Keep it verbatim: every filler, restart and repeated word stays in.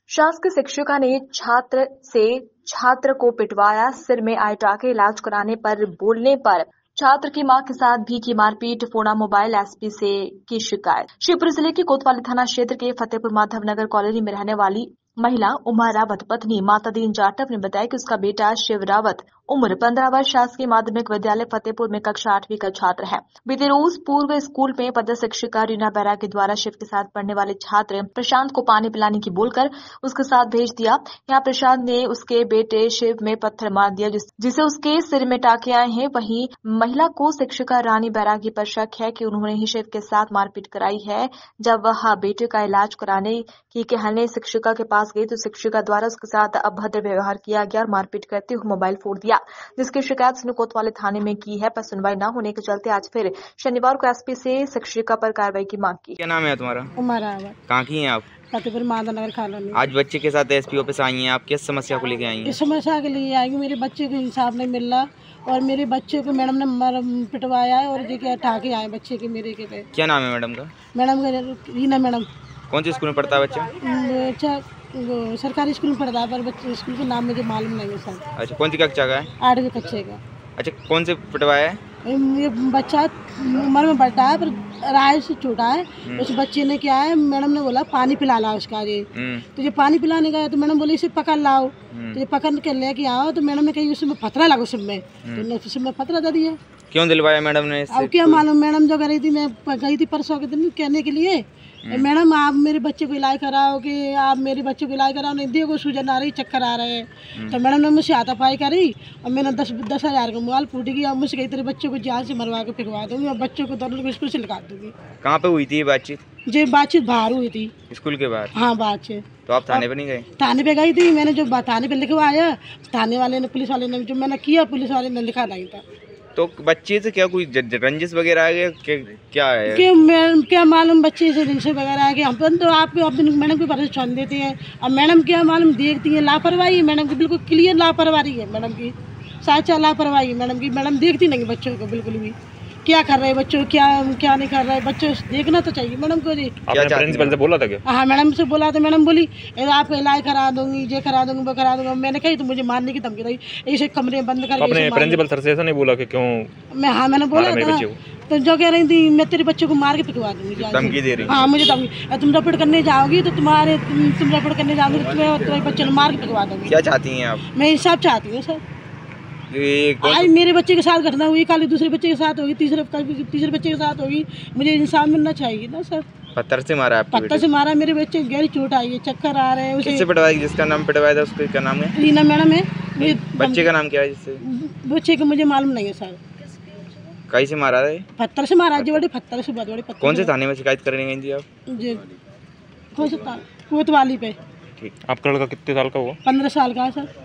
शासकीय शिक्षिका ने छात्र से छात्र को पिटवाया, सिर में आए टाके, इलाज कराने पर बोलने पर छात्र की मां के साथ भी की मारपीट, फोड़ा मोबाइल, एसपी से की शिकायत। शिवपुरी जिले के कोतवाली थाना क्षेत्र के फतेहपुर माधव नगर कॉलोनी में रहने वाली महिला उमा रावत पत्नी माता दीन जाटव ने बताया कि उसका बेटा शिव रावत उम्र पंद्रह वर्ष शासकीय माध्यमिक विद्यालय फतेहपुर में कक्षा आठवीं का छात्र है। बीते रोज पूर्व स्कूल में पदस्थ शिक्षिका रीना बैरागी द्वारा शिव के साथ पढ़ने वाले छात्र प्रशांत को पानी पिलाने की बोलकर उसके साथ भेज दिया। यहाँ प्रशांत ने उसके बेटे शिव में पत्थर मार दिया, जिस, जिसे उसके सिर में टाके आए हैं। वहीं महिला को शिक्षिका रानी बैरागी पर शक है कि उन्होंने ही शिव के साथ मारपीट कराई है। जब वह बेटे का इलाज कराने की कहने शिक्षिका के पास गई तो शिक्षिका द्वारा उसके साथ अभद्र व्यवहार किया गया और मारपीट करते हुए मोबाइल फोड़ दिया, जिसकी शिकायत उसने कोतवाली थाने में की है, पर सुनवाई न होने के चलते आज फिर शनिवार को एसपी से शिक्षिका पर कार्रवाई की मांग की। क्या नाम है तुम्हारा? उमा रावत। कहाँ की हैं आप? फतेहपुर माधव नगर कॉलोनी। आज बच्चे के साथ एसपी ऑफिस आई हैं, आप किस समस्या को लेकर आई हैं? इस समस्या के लिए आएंगे, मेरे बच्चे को इंसाफ नहीं मिल रहा और मेरे बच्चे को मैडम ने मर पिटवाया है और देखिए ठाके आए बच्चे के मेरे के पे। क्या नाम है मैडम का? मैडम का रीना मैडम। कौन से स्कूल में पढ़ता है बच्चा? बच्चा सरकारी स्कूल में पढ़ता है, पर बच्चे स्कूल का नाम मुझे मालूम नहीं है सर। अच्छा, कौन सी कक्षा का है? आठवीं कक्षा का। अच्छा, कौन से पिटवाया है? ये बच्चा उम्र में बढ़ता है पर राय से छोटा है। उस बच्चे ने क्या है, मैडम ने बोला पानी पिला ला उसका ये। तो ये पानी पिलाने गया तो मैडम बोली इसे पकड़ लाओ। तो ये पकड़ के लेके आओ तो मैडम ने कही उसमें फतरा लगा उसमें, तो उसमें फतरा दे दिया। क्यों दिलवाया मैडम ने? अब क्या मालूम, मैडम जो गई थी, मैं गई थी परसों के दिन कहने के लिए, मैडम आप मेरे बच्चे को इलाज कराओ कि आप मेरे बच्चे को इलाज कराओ, नहीं देखो सूजन आ रही, चक्कर आ रहे हैं। तो मैडम ने मुझसे हाथापाई करी और मैंने दस दस हजार का मोबाइल फूट गया। मुझसे कही तेरे बच्चे को जान से मरवा के फिरवा दूंगी और बच्चों को दोनों को स्कूल से निकाल दूंगी। कहाँ पे हुई थी ये बातचीत? जी बातचीत बाहर हुई थी, स्कूल के बाहर। हाँ बातचीत। तो आप थाने पे नहीं गए? थाने पे गई थी, मैंने जो थाने पे लिखवाया, थाने वाले ने पुलिस वाले ने जो मैंने किया पुलिस वाले ने लिखा नहीं था। तो बच्चे से क्या कोई रंजिश वगैरह आ गया? क्या है? कि मैं क्या मालूम बच्चे से रंजिश वगैरह आ गया। हम तो आपको अपने मैडम के भरोसे छोड़ देते हैं, अब मैडम क्या मालूम देखती है, लापरवाही मैडम की, बिल्कुल क्लियर लापरवाही है मैडम की, साचा लापरवाही मैडम की। मैडम देखती नहीं बच्चों को बिल्कुल भी, क्या कर रहे हैं बच्चों, क्या क्या नहीं कर रहे बच्चों, देखना तो चाहिए मैडम को जी। क्या प्रिंसिपल से बोला था क्या? हाँ मैडम से बोला तो मैडम बोली आपको इलाज करा दूंगी, ये करा दूंगी, वो करा दूंगा। मैंने कही तो मुझे मारने की धमकी दी, ऐसे कमरे बंद करके। अपने प्रिंसिपल सर से ऐसा नहीं बोला कि क्यों? मैं हाँ मैंने बोला था, तो जो कह रही थी मैं तेरे बच्चे को मार के पिटवा दूंगी, धमकी दे रही। हाँ मुझे धमकी, तुम रपट करने जाओगी तो तुम्हारे तुम रपट करने जाओगी तो तुम्हें तुम्हारे बच्चे को मार के पिटवा दूंगी। क्या चाहती हैं आप? मैं इंसाफ चाहती हूँ सर। आज मेरे बच्चे के साथ घटना हुई, कल दूसरे बच्चे के साथ होगी, तीसरे तीसरे बच्चे के साथ होगी, मुझे इंसाफ मिलना चाहिए ना सर। पत्थर से मारा? पत्थर से मारा, मेरे बच्चे गहरी चोट आई है, चक्कर आ रहे हैं। उसे किससे पिटवाया? जिसका नाम पिटवाया था उसका क्या नाम है? रीना मैडम है। बच्चे का नाम क्या है? जिससे बच्चे का मुझे मालूम नहीं है सर। कहीं से मारा है? पत्थर से मारा जी, बड़े पत्थर से, बहुत बड़े पत्थर। कौन से थाने में शिकायत करने गई थी आप? जी कौन से कोतवाली पे। ठीक। आपका लड़का कितने साल का हुआ? पंद्रह साल का है सर।